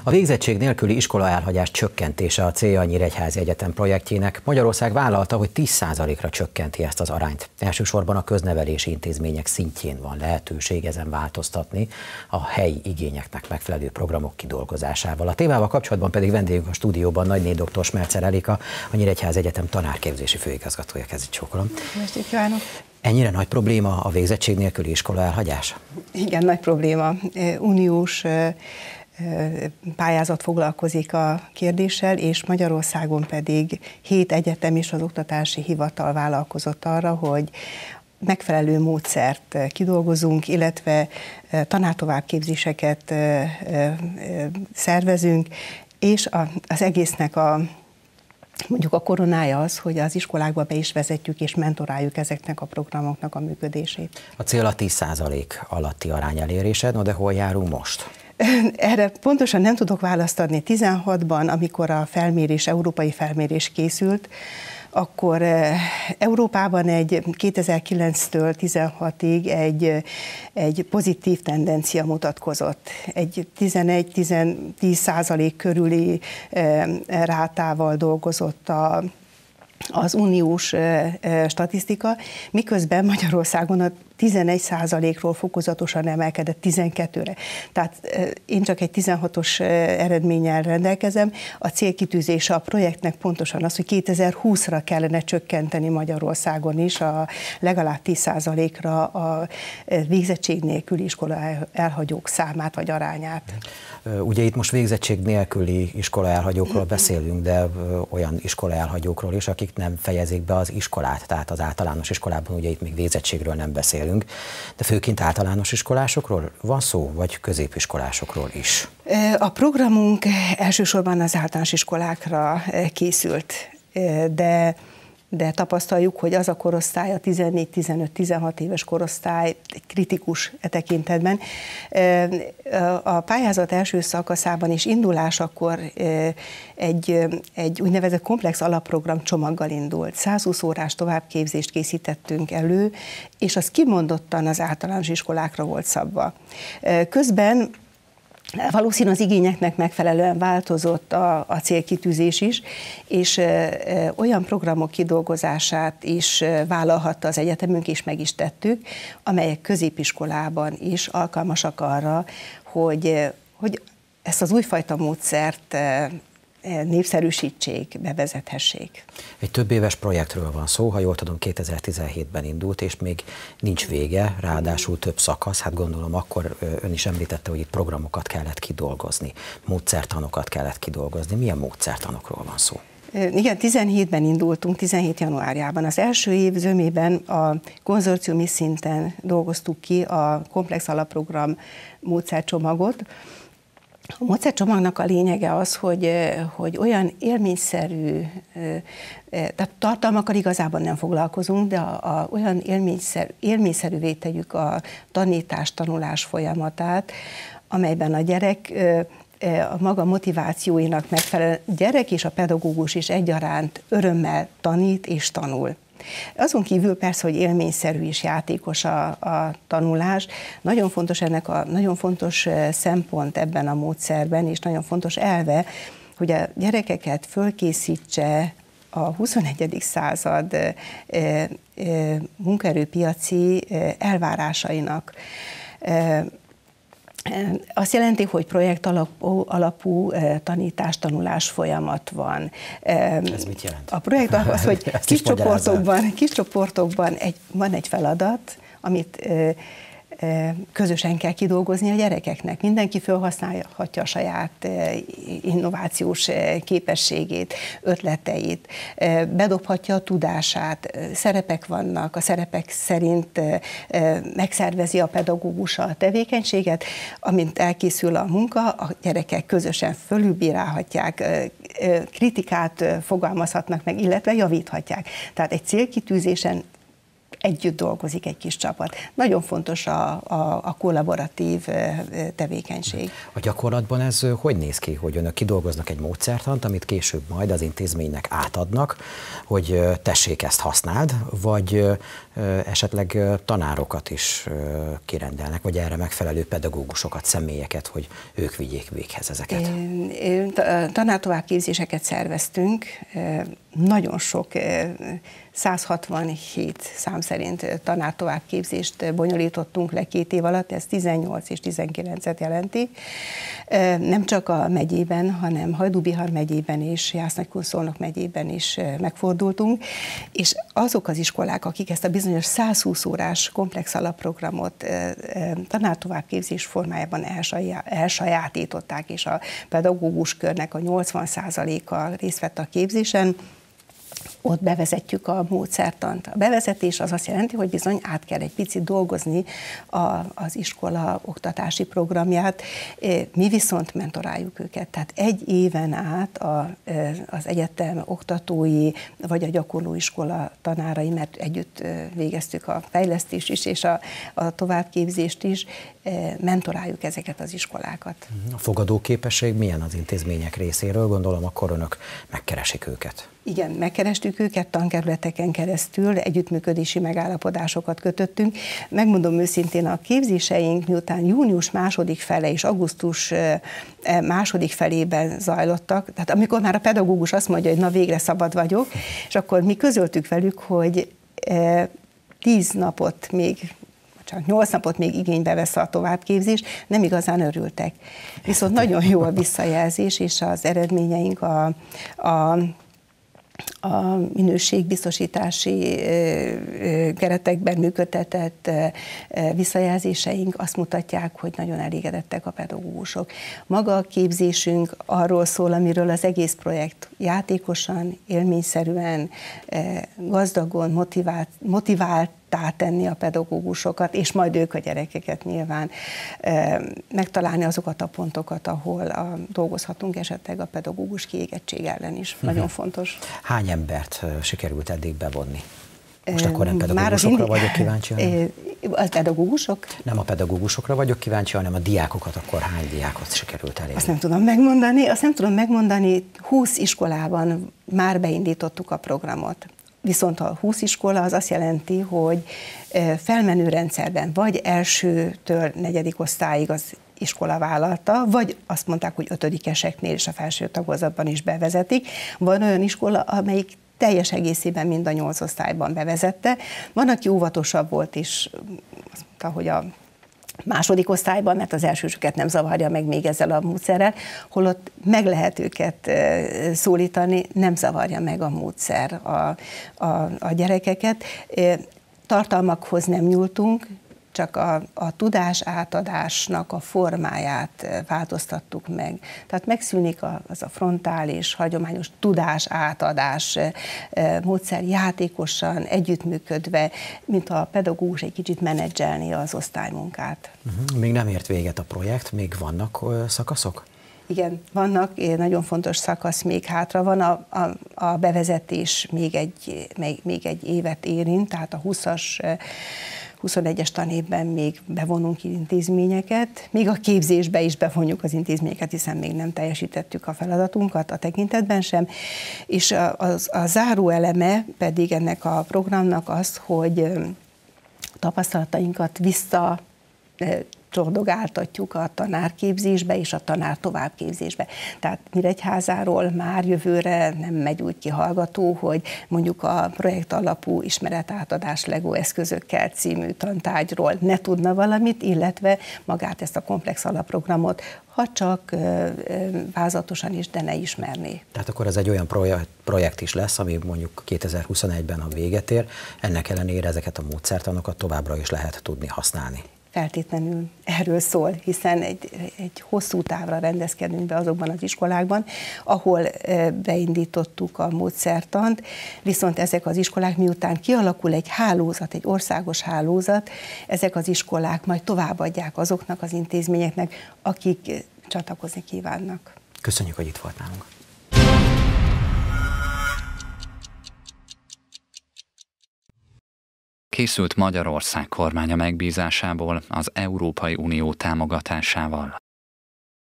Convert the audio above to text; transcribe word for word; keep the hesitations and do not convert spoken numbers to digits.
A végzettség nélküli iskolaelhagyás csökkentése a célja a Nyíregyházi Egyetem projektjének. Magyarország vállalta, hogy tíz százalékra csökkenti ezt az arányt. Elsősorban a köznevelési intézmények szintjén van lehetőség ezen változtatni a helyi igényeknek megfelelő programok kidolgozásával. A témával kapcsolatban pedig vendégünk a stúdióban Nagyné dr. Smercer Erika, a Nyíregyházi Egyetem tanárképzési főigazgatója. Kezdjük, csókolom. Estét kívánok! Ennyire nagy probléma a végzettség nélküli iskolaelhagyás? Igen, nagy probléma. Uniós pályázat foglalkozik a kérdéssel, és Magyarországon pedig hét egyetem és az oktatási hivatal vállalkozott arra, hogy megfelelő módszert kidolgozunk, illetve tanártovábbképzéseket szervezünk, és az egésznek a mondjuk a koronája az, hogy az iskolákba be is vezetjük és mentoráljuk ezeknek a programoknak a működését. A cél a tíz százalék alatti arány elérése, no de hol járunk most? Erre pontosan nem tudok választ adni. tizenhatban, amikor a felmérés, európai felmérés készült, akkor Európában egy kétezer-kilenctől tizenhatig egy, egy pozitív tendencia mutatkozott. Egy tizenegy-tíz százalék körüli rátával dolgozott a az uniós statisztika, miközben Magyarországon a tizenegy százalékról fokozatosan emelkedett tizenkettőre. Tehát én csak egy tizenhatos eredménnyel rendelkezem. A célkitűzése a projektnek pontosan az, hogy kétezer-húszra kellene csökkenteni Magyarországon is a legalább tíz százalékra a végzettség nélküli iskola elhagyók számát vagy arányát. Ugye itt most végzettség nélküli iskola elhagyókról beszélünk, de olyan iskola elhagyókról is, akik nem fejezik be az iskolát, tehát az általános iskolában ugye itt még végzettségről nem beszélünk, de főként általános iskolásokról van szó, vagy középiskolásokról is? A programunk elsősorban az általános iskolákra készült, de de tapasztaljuk, hogy az a korosztály, a tizennégy, tizenöt, tizenhat éves korosztály egy kritikus e tekintetben. A pályázat első szakaszában és indulásakor egy, egy úgynevezett komplex alapprogram csomaggal indult. százhúsz órás továbbképzést készítettünk elő, és az kimondottan az általános iskolákra volt szabva. Közben valószínűleg az igényeknek megfelelően változott a, a célkitűzés is, és e, olyan programok kidolgozását is e, vállalhatta az egyetemünk, és meg is tettük, amelyek középiskolában is alkalmasak arra, hogy, e, hogy ezt az újfajta módszert e, népszerűsítsék, bevezethessék. Egy több éves projektről van szó, ha jól tudom, kétezer-tizenhétben indult, és még nincs vége, ráadásul több szakasz, hát gondolom akkor ön is említette, hogy itt programokat kellett kidolgozni, módszertanokat kellett kidolgozni. Milyen módszertanokról van szó? Igen, tizenhétben indultunk, tizenhét januárjában. Az első év zömében a konzorciumi szinten dolgoztuk ki a komplex alapprogram módszercsomagot. A módszercsomagnak a lényege az, hogy, hogy olyan élményszerű, tehát tartalmakkal igazából nem foglalkozunk, de a, a, olyan élményszerű, élményszerűvé tegyük a tanítás-tanulás folyamatát, amelyben a gyerek a maga motivációinak megfelelően gyerek és a pedagógus is egyaránt örömmel tanít és tanul. Azon kívül persze, hogy élményszerű és játékos a, a tanulás, nagyon fontos ennek a nagyon fontos szempont ebben a módszerben, és nagyon fontos elve, hogy a gyerekeket fölkészítse a huszonegyedik század munkaerőpiaci elvárásainak. Azt jelenti, hogy projekt alapú, alapú tanítás-tanulás folyamat van. Ez mit jelent? A projekt az, hogy kis csoportokban, kis csoportokban egy, van egy feladat, amit közösen kell kidolgozni a gyerekeknek. Mindenki felhasználhatja a saját innovációs képességét, ötleteit, bedobhatja a tudását, szerepek vannak, a szerepek szerint megszervezi a pedagógus a tevékenységet, amint elkészül a munka, a gyerekek közösen fölülbírálhatják, kritikát fogalmazhatnak meg, illetve javíthatják. Tehát egy célkitűzésen együtt dolgozik egy kis csapat. Nagyon fontos a, a, a kollaboratív tevékenység. A gyakorlatban ez hogy néz ki, hogy önök kidolgoznak egy módszertant, amit később majd az intézménynek átadnak, hogy tessék ezt használd, vagy esetleg tanárokat is kirendelnek, vagy erre megfelelő pedagógusokat, személyeket, hogy ők vigyék véghez ezeket? Tanártovábbképzéseket szerveztünk, nagyon sok, száz hatvanhét szám szerint tanártovábbképzést bonyolítottunk le két év alatt, ez tizennyolc és tizenkilencet jelenti. Nem csak a megyében, hanem Hajdú-Bihar megyében és Jász-Nagykun-Szolnok megyében is megfordultunk, és azok az iskolák, akik ezt a bizonyos száz húsz órás komplex alapprogramot tanártovábbképzés formájában elsajátították, és a pedagógus körnek a nyolcvan százaléka részt vett a képzésen, ott bevezetjük a módszertant. A bevezetés az azt jelenti, hogy bizony át kell egy picit dolgozni a, az iskola oktatási programját, mi viszont mentoráljuk őket. Tehát egy éven át a, az egyetem oktatói, vagy a gyakorlóiskola tanárai, mert együtt végeztük a fejlesztést is, és a, a továbbképzést is, mentoráljuk ezeket az iskolákat. A fogadóképesség milyen az intézmények részéről? Gondolom, akkor önök megkeresik őket. Igen, megkerestük őket tankerületeken keresztül, együttműködési megállapodásokat kötöttünk. Megmondom őszintén, a képzéseink miután június második fele és augusztus második felében zajlottak, tehát amikor már a pedagógus azt mondja, hogy na végre szabad vagyok, és akkor mi közöltük velük, hogy tíz napot még, csak nyolc napot még igénybe vesz a továbbképzés, nem igazán örültek. Viszont nagyon jó a visszajelzés, és az eredményeink a, a a minőségbiztosítási keretekben működtetett visszajelzéseink azt mutatják, hogy nagyon elégedettek a pedagógusok. Maga a képzésünk arról szól, amiről az egész projekt játékosan, élményszerűen, gazdagon, motivált, motivált tenni a pedagógusokat, és majd ők a gyerekeket nyilván megtalálni azokat a pontokat, ahol a, dolgozhatunk esetleg a pedagógus kiégettség ellen is. Uh-huh. Nagyon fontos. Hány embert sikerült eddig bevonni? Most akkor nem pedagógusokra indi... vagyok kíváncsi, hanem... A pedagógusok? Nem a pedagógusokra vagyok kíváncsi, hanem a diákokat, akkor hány diákot sikerült elérni? Azt nem tudom megmondani, azt nem tudom megmondani, húsz iskolában már beindítottuk a programot. Viszont a húsz iskola az azt jelenti, hogy felmenő rendszerben vagy elsőtől negyedik osztályig az iskola vállalta, vagy azt mondták, hogy ötödikeseknél és a felső tagozatban is bevezetik. Van olyan iskola, amelyik teljes egészében mind a nyolc osztályban bevezette. Van, aki óvatosabb volt is, azt mondta, hogy a második osztályban, mert az elsősöket nem zavarja meg még ezzel a módszerrel, holott meg lehet őket szólítani, nem zavarja meg a módszer a, a, a gyerekeket. Tartalmakhoz nem nyúltunk, csak a, a tudás átadásnak a formáját változtattuk meg. Tehát megszűnik a, az a frontális, hagyományos tudás átadás módszer, játékosan, együttműködve, mint a pedagógus egy kicsit menedzselni az osztálymunkát. Uh-huh. Még nem ért véget a projekt, még vannak uh, szakaszok? Igen, vannak, nagyon fontos szakasz még hátra van, a, a, a bevezetés még egy, még, még egy évet érint, tehát a húszas huszonegyes tanévben még bevonunk intézményeket, még a képzésbe is bevonjuk az intézményeket, hiszen még nem teljesítettük a feladatunkat a tekintetben sem, és a, a, a záró eleme pedig ennek a programnak az, hogy tapasztalatainkat vissza csordogáltatjuk a tanárképzésbe és a tanár továbbképzésbe. Tehát Nyíregyházáról már jövőre nem megy úgy ki hallgató, hogy mondjuk a projekt alapú ismeretátadás Lego eszközökkel című tantárgyról ne tudna valamit, illetve magát ezt a komplex alapprogramot, ha csak vázatosan is, de ne ismerné. Tehát akkor ez egy olyan projekt is lesz, ami mondjuk kétezer-huszonegyben a véget ér, ennek ellenére ezeket a módszertanokat továbbra is lehet tudni használni. Feltétlenül erről szól, hiszen egy, egy hosszú távra rendezkedünk be azokban az iskolákban, ahol beindítottuk a módszertant, viszont ezek az iskolák, miután kialakul egy hálózat, egy országos hálózat, ezek az iskolák majd továbbadják azoknak az intézményeknek, akik csatlakozni kívánnak. Köszönjük, hogy itt volt nálunk. Készült Magyarország kormánya megbízásából az Európai Unió támogatásával.